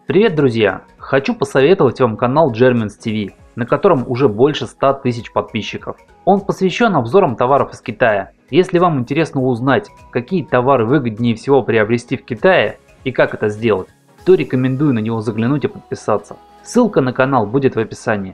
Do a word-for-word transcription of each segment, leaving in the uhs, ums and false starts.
Привет, друзья! Хочу посоветовать вам канал Germans ти ви, на котором уже больше ста тысяч подписчиков. Он посвящен обзорам товаров из Китая. Если вам интересно узнать, какие товары выгоднее всего приобрести в Китае и как это сделать, то рекомендую на него заглянуть и подписаться. Ссылка на канал будет в описании.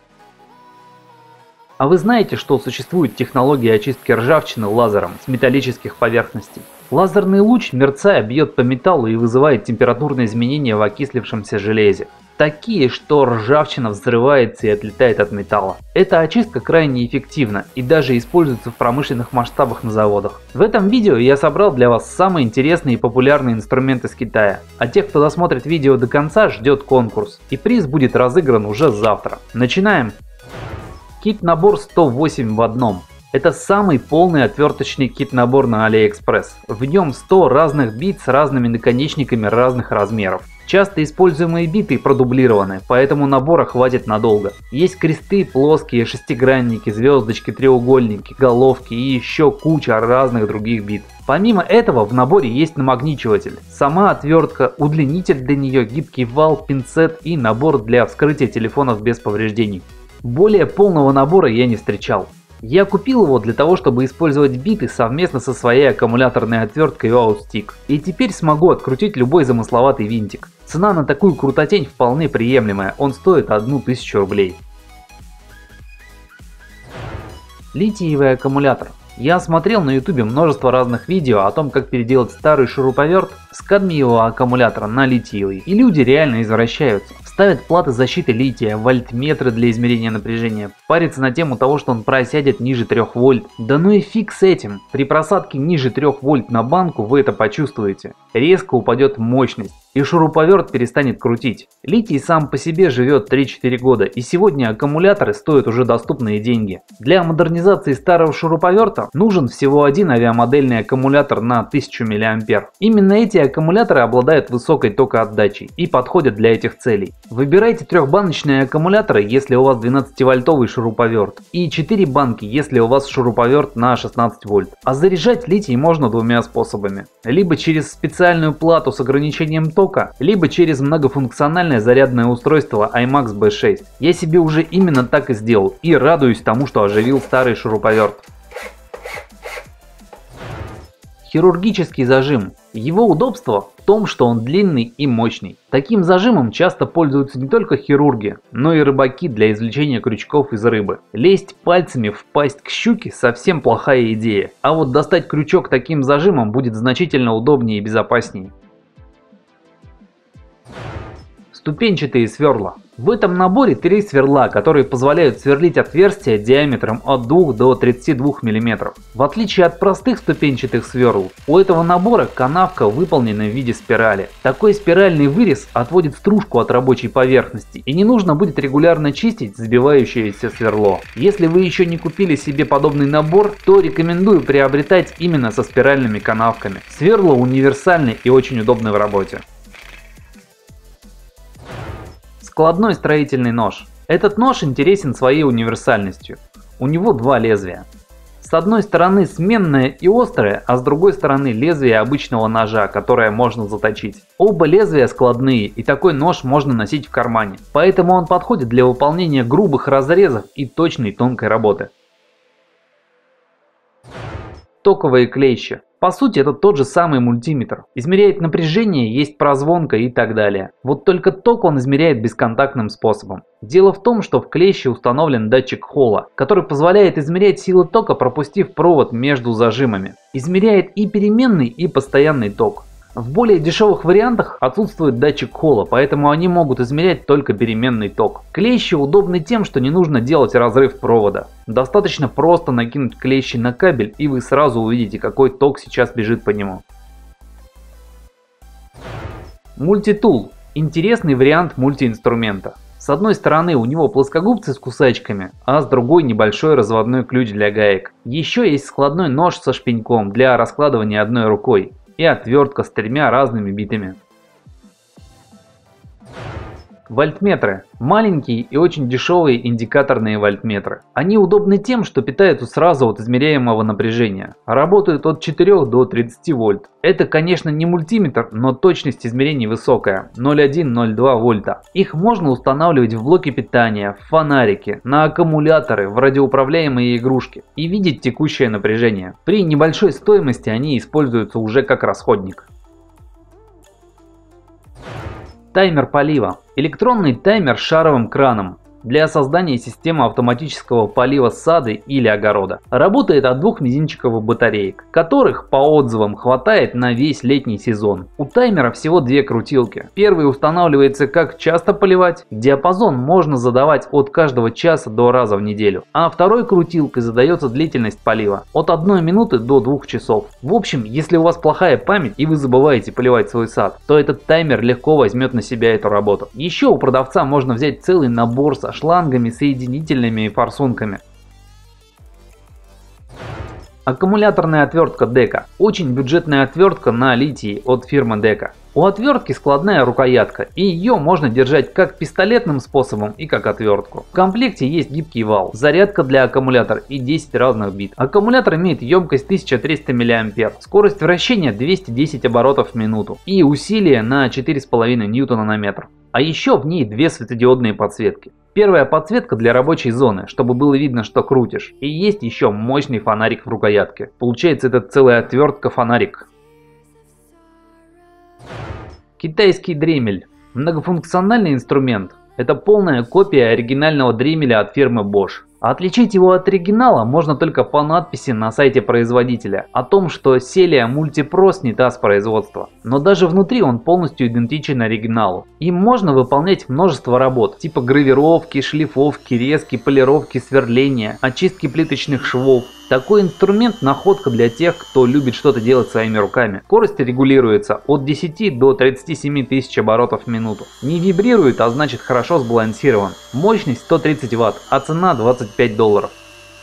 А вы знаете, что существует технология очистки ржавчины лазером с металлических поверхностей? Лазерный луч, мерцая, бьет по металлу и вызывает температурные изменения в окислившемся железе. Такие, что ржавчина взрывается и отлетает от металла. Эта очистка крайне эффективна и даже используется в промышленных масштабах на заводах. В этом видео я собрал для вас самые интересные и популярные инструменты с Китая. А тех, кто досмотрит видео до конца, ждет конкурс. И приз будет разыгран уже завтра. Начинаем! Кит-набор сто восемь в одном. Это самый полный отверточный кит-набор на AliExpress. В нем сто разных бит с разными наконечниками разных размеров. Часто используемые биты продублированы, поэтому набора хватит надолго. Есть кресты, плоские, шестигранники, звездочки, треугольники, головки и еще куча разных других бит. Помимо этого в наборе есть намагничиватель, сама отвертка, удлинитель для нее, гибкий вал, пинцет и набор для вскрытия телефонов без повреждений. Более полного набора я не встречал. Я купил его для того, чтобы использовать биты совместно со своей аккумуляторной отверткой Oustick. И теперь смогу открутить любой замысловатый винтик. Цена на такую крутотень вполне приемлемая, он стоит одну тысячу рублей. Литиевый аккумулятор. Я смотрел на ютубе множество разных видео о том, как переделать старый шуруповерт с кадмиевого аккумулятора на литиевый. И люди реально извращаются. Ставят платы защиты лития, вольтметры для измерения напряжения, парятся на тему того, что он просядет ниже трёх вольт. Да ну и фиг с этим. При просадке ниже трёх вольт на банку вы это почувствуете. Резко упадет мощность и шуруповерт перестанет крутить. Литий сам по себе живет три-четыре года, и сегодня аккумуляторы стоят уже доступные деньги. Для модернизации старого шуруповерта нужен всего один авиамодельный аккумулятор на тысячу миллиампер. Именно эти аккумуляторы обладают высокой токоотдачей и подходят для этих целей. Выбирайте трехбаночные аккумуляторы, если у вас двенадцативольтовый шуруповерт, и четыре банки, если у вас шуруповерт на шестнадцать вольт. А заряжать литий можно двумя способами. Либо через специальную плату с ограничением тока, либо через многофункциональное зарядное устройство IMAX би шесть. Я себе уже именно так и сделал и радуюсь тому, что оживил старый шуруповерт. Хирургический зажим. Его удобство в том, что он длинный и мощный. Таким зажимом часто пользуются не только хирурги, но и рыбаки для извлечения крючков из рыбы. Лезть пальцами в пасть к щуке совсем плохая идея, а вот достать крючок таким зажимом будет значительно удобнее и безопаснее. Ступенчатые сверла. В этом наборе три сверла, которые позволяют сверлить отверстия диаметром от двух до тридцати двух миллиметров. В отличие от простых ступенчатых сверл, у этого набора канавка выполнена в виде спирали. Такой спиральный вырез отводит стружку от рабочей поверхности, и не нужно будет регулярно чистить сбивающееся сверло. Если вы еще не купили себе подобный набор, то рекомендую приобретать именно со спиральными канавками. Сверла универсальны и очень удобны в работе. Складной строительный нож. Этот нож интересен своей универсальностью. У него два лезвия. С одной стороны сменное и острое, а с другой стороны лезвие обычного ножа, которое можно заточить. Оба лезвия складные, и такой нож можно носить в кармане. Поэтому он подходит для выполнения грубых разрезов и точной тонкой работы. Токовые клещи. По сути, это тот же самый мультиметр. Измеряет напряжение, есть прозвонка и так далее. Вот только ток он измеряет бесконтактным способом. Дело в том, что в клеще установлен датчик Холла, который позволяет измерять силы тока, пропустив провод между зажимами. Измеряет и переменный, и постоянный ток. В более дешевых вариантах отсутствует датчик Холла, поэтому они могут измерять только переменный ток. Клещи удобны тем, что не нужно делать разрыв провода. Достаточно просто накинуть клещи на кабель, и вы сразу увидите, какой ток сейчас бежит по нему. Мультитул. Интересный вариант мультиинструмента. С одной стороны у него плоскогубцы с кусачками, а с другой небольшой разводной ключ для гаек. Еще есть складной нож со шпеньком для раскладывания одной рукой и отвертка с тремя разными битами. Вольтметры. Маленькие и очень дешевые индикаторные вольтметры. Они удобны тем, что питаются сразу от измеряемого напряжения. Работают от четырёх до тридцати вольт. Это, конечно, не мультиметр, но точность измерений высокая – ноль целых одна десятая — ноль целых две десятых вольта. Их можно устанавливать в блоки питания, в фонарики, на аккумуляторы, в радиоуправляемые игрушки и видеть текущее напряжение. При небольшой стоимости они используются уже как расходник. Таймер полива. Электронный таймер с шаровым краном для создания системы автоматического полива сада или огорода. Работает от двух мизинчиковых батареек, которых по отзывам хватает на весь летний сезон. У таймера всего две крутилки. Первый устанавливается как часто поливать. Диапазон можно задавать от каждого часа до раза в неделю. А второй крутилкой задается длительность полива от одной минуты до двух часов. В общем, если у вас плохая память и вы забываете поливать свой сад, то этот таймер легко возьмет на себя эту работу. Еще у продавца можно взять целый набор со шлангами, соединительными и форсунками. Аккумуляторная отвертка Дека. Очень бюджетная отвертка на литии от фирмы Дека. У отвертки складная рукоятка, и ее можно держать как пистолетным способом и как отвертку. В комплекте есть гибкий вал, зарядка для аккумулятора и десять разных бит. Аккумулятор имеет емкость тысяча триста миллиампер, скорость вращения двести десять оборотов в минуту и усилие на четыре с половиной ньютона на метр. А еще в ней две светодиодные подсветки. Первая подсветка для рабочей зоны, чтобы было видно, что крутишь. И есть еще мощный фонарик в рукоятке. Получается, это целая отвертка-фонарик. Китайский дремель. Многофункциональный инструмент. Это полная копия оригинального дремеля от фирмы Bosch. Отличить его от оригинала можно только по надписи на сайте производителя о том, что Celia Multipro снята с производства. Но даже внутри он полностью идентичен оригиналу. Им можно выполнять множество работ, типа гравировки, шлифовки, резки, полировки, сверления, очистки плиточных швов. Такой инструмент — находка для тех, кто любит что-то делать своими руками. Скорость регулируется от десяти до тридцати семи тысяч оборотов в минуту. Не вибрирует, а значит хорошо сбалансирован. Мощность сто тридцать ватт, а цена двадцать пять долларов.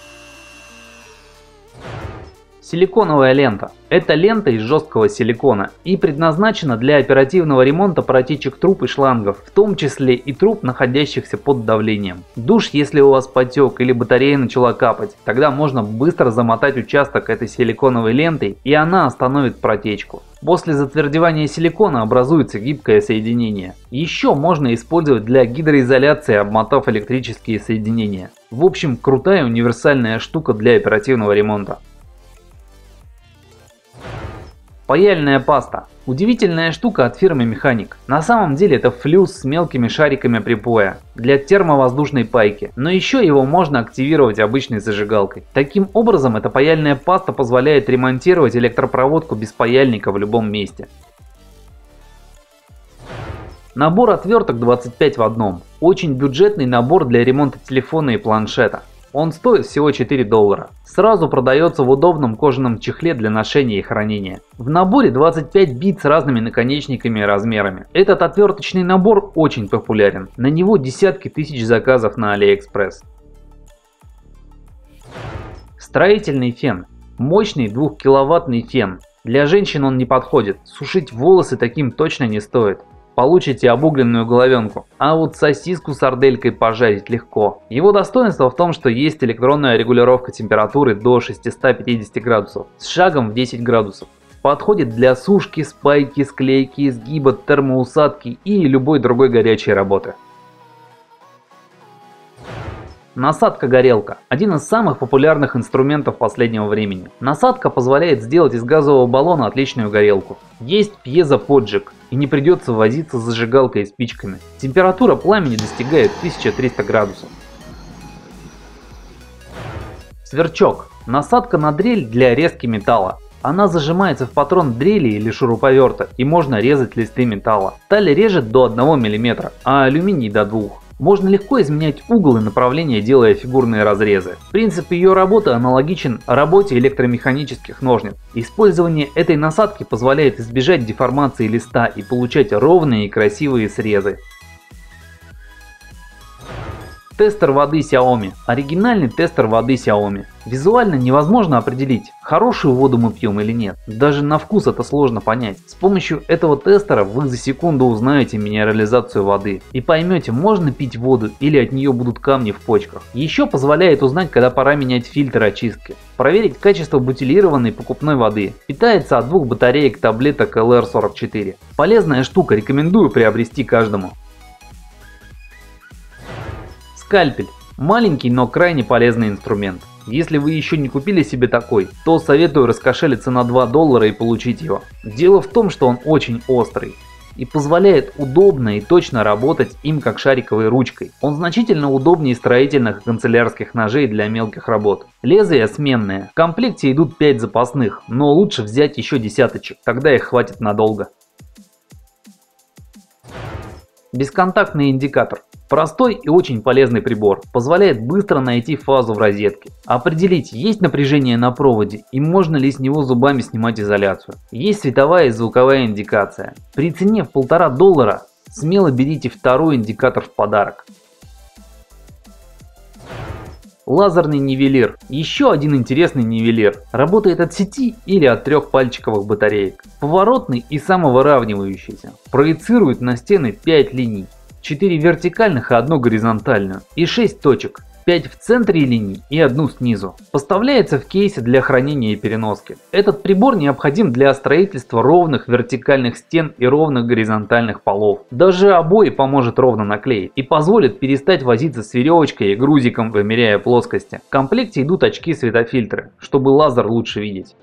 Силиконовая лента. Это лента из жесткого силикона и предназначена для оперативного ремонта протечек труб и шлангов, в том числе и труб, находящихся под давлением. Душ, если у вас потек или батарея начала капать, тогда можно быстро замотать участок этой силиконовой лентой, и она остановит протечку. После затвердевания силикона образуется гибкое соединение. Еще можно использовать для гидроизоляции, обмотав электрические соединения. В общем, крутая универсальная штука для оперативного ремонта. Паяльная паста. Удивительная штука от фирмы Механик. На самом деле это флюс с мелкими шариками припоя для термовоздушной пайки, но еще его можно активировать обычной зажигалкой. Таким образом, эта паяльная паста позволяет ремонтировать электропроводку без паяльника в любом месте. Набор отверток двадцать пять в одном. Очень бюджетный набор для ремонта телефона и планшета. Он стоит всего четыре доллара. Сразу продается в удобном кожаном чехле для ношения и хранения. В наборе двадцать пять бит с разными наконечниками и размерами. Этот отверточный набор очень популярен. На него десятки тысяч заказов на AliExpress. Строительный фен. Мощный двухкиловаттный фен. Для женщин он не подходит. Сушить волосы таким точно не стоит. Получите обугленную головенку. А вот сосиску с сарделькой пожарить легко. Его достоинство в том, что есть электронная регулировка температуры до шестисот пятидесяти градусов с шагом в десять градусов. Подходит для сушки, спайки, склейки, изгиба, термоусадки и любой другой горячей работы. Насадка-горелка. Один из самых популярных инструментов последнего времени. Насадка позволяет сделать из газового баллона отличную горелку. Есть пьезоподжиг, и не придется возиться с зажигалкой и спичками. Температура пламени достигает тысячи трёхсот градусов. Сверчок. Насадка на дрель для резки металла. Она зажимается в патрон дрели или шуруповерта, и можно резать листы металла. Сталь режет до одного миллиметра, а алюминий до двух. Можно легко изменять угол и направление, делая фигурные разрезы. Принцип ее работы аналогичен работе электромеханических ножниц. Использование этой насадки позволяет избежать деформации листа и получать ровные и красивые срезы. Тестер воды Xiaomi. Оригинальный тестер воды Xiaomi. Визуально невозможно определить, хорошую воду мы пьем или нет. Даже на вкус это сложно понять. С помощью этого тестера вы за секунду узнаете минерализацию воды и поймете, можно пить воду или от нее будут камни в почках. Еще позволяет узнать, когда пора менять фильтр очистки. Проверить качество бутилированной покупной воды. Питается от двух батареек таблеток эл эр сорок четыре. Полезная штука, рекомендую приобрести каждому. Скальпель. Маленький, но крайне полезный инструмент. Если вы еще не купили себе такой, то советую раскошелиться на два доллара и получить его. Дело в том, что он очень острый и позволяет удобно и точно работать им как шариковой ручкой. Он значительно удобнее строительных и канцелярских ножей для мелких работ. Лезвия сменные. В комплекте идут пять запасных, но лучше взять еще десяточек, тогда их хватит надолго. Бесконтактный индикатор. Простой и очень полезный прибор, позволяет быстро найти фазу в розетке, определить, есть напряжение на проводе и можно ли с него зубами снимать изоляцию. Есть световая и звуковая индикация. При цене в полтора доллара смело берите второй индикатор в подарок. Лазерный нивелир. Еще один интересный нивелир. Работает от сети или от трех пальчиковых батареек. Поворотный и самовыравнивающийся. Проецирует на стены пять линий. четыре вертикальных и одну горизонтальную. И шесть точек. пять в центре линий и одну снизу. Поставляется в кейсе для хранения и переноски. Этот прибор необходим для строительства ровных вертикальных стен и ровных горизонтальных полов. Даже обои поможет ровно наклеить и позволит перестать возиться с веревочкой и грузиком, вымеряя плоскости. В комплекте идут очки-светофильтры, чтобы лазер лучше видеть.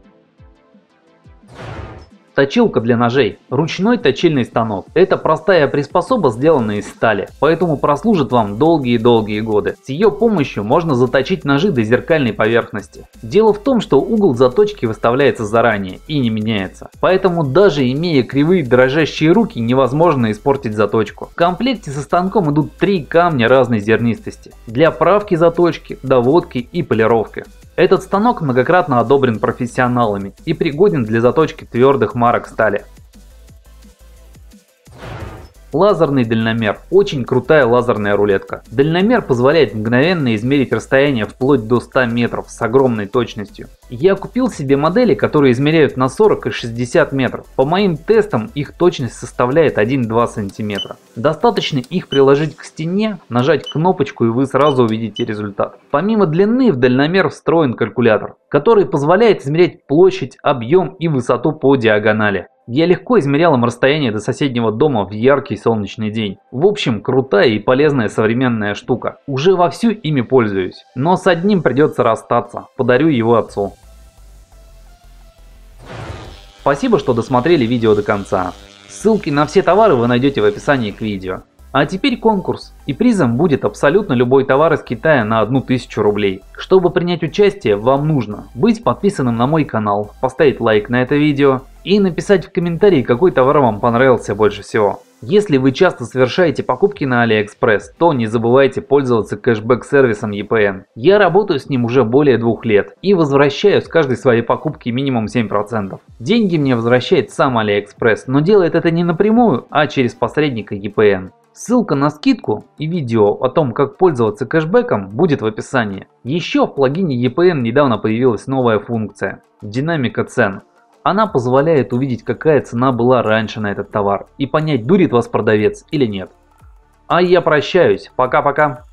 Точилка для ножей. Ручной точильный станок. Это простая приспособа, сделанная из стали, поэтому прослужит вам долгие-долгие годы. С ее помощью можно заточить ножи до зеркальной поверхности. Дело в том, что угол заточки выставляется заранее и не меняется, поэтому даже имея кривые дрожащие руки невозможно испортить заточку. В комплекте со станком идут три камня разной зернистости для правки заточки, доводки и полировки. Этот станок многократно одобрен профессионалами и пригоден для заточки твердых марок стали. Лазерный дальномер. Очень крутая лазерная рулетка. Дальномер позволяет мгновенно измерить расстояние вплоть до ста метров с огромной точностью. Я купил себе модели, которые измеряют на сорок и шестьдесят метров. По моим тестам их точность составляет один-два сантиметра. Достаточно их приложить к стене, нажать кнопочку и вы сразу увидите результат. Помимо длины в дальномер встроен калькулятор, который позволяет измерять площадь, объем и высоту по диагонали. Я легко измерял им расстояние до соседнего дома в яркий солнечный день. В общем, крутая и полезная современная штука. Уже вовсю ими пользуюсь, но с одним придется расстаться. Подарю его отцу. Спасибо, что досмотрели видео до конца. Ссылки на все товары вы найдете в описании к видео. А теперь конкурс, и призом будет абсолютно любой товар из Китая на одну тысячу рублей. Чтобы принять участие, вам нужно быть подписанным на мой канал, поставить лайк на это видео и написать в комментарии, какой товар вам понравился больше всего. Если вы часто совершаете покупки на Алиэкспресс, то не забывайте пользоваться кэшбэк-сервисом и пэ эн. Я работаю с ним уже более двух лет и возвращаю с каждой своей покупки минимум семь процентов. Деньги мне возвращает сам Алиэкспресс, но делает это не напрямую, а через посредника и пэ эн. Ссылка на скидку и видео о том, как пользоваться кэшбэком, будет в описании. Еще в плагине и пэ эн недавно появилась новая функция – динамика цен. Она позволяет увидеть, какая цена была раньше на этот товар и понять, дурит вас продавец или нет. А я прощаюсь. Пока-пока.